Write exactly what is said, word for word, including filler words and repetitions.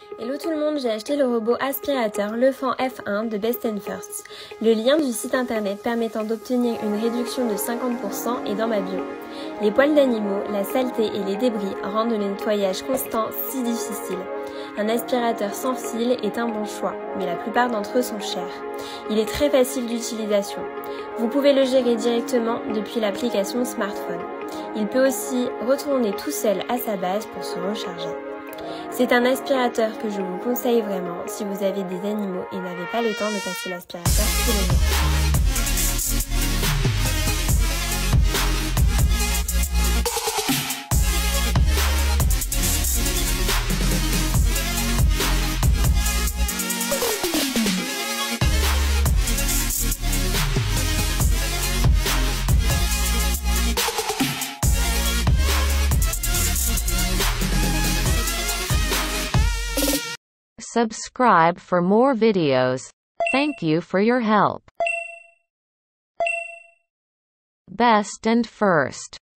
Hello tout le monde, j'ai acheté le robot aspirateur Lefan F un de Best and First. Le lien du site internet permettant d'obtenir une réduction de cinquante pour cent est dans ma bio. Les poils d'animaux, la saleté et les débris rendent le nettoyage constant si difficile. Un aspirateur sans fil est un bon choix, mais la plupart d'entre eux sont chers. Il est très facile d'utilisation. Vous pouvez le gérer directement depuis l'application smartphone. Il peut aussi retourner tout seul à sa base pour se recharger. C'est un aspirateur que je vous conseille vraiment si vous avez des animaux et n'avez pas le temps de passer l'aspirateur tous les jours. Subscribe for more videos. Thank you for your help. Best and First.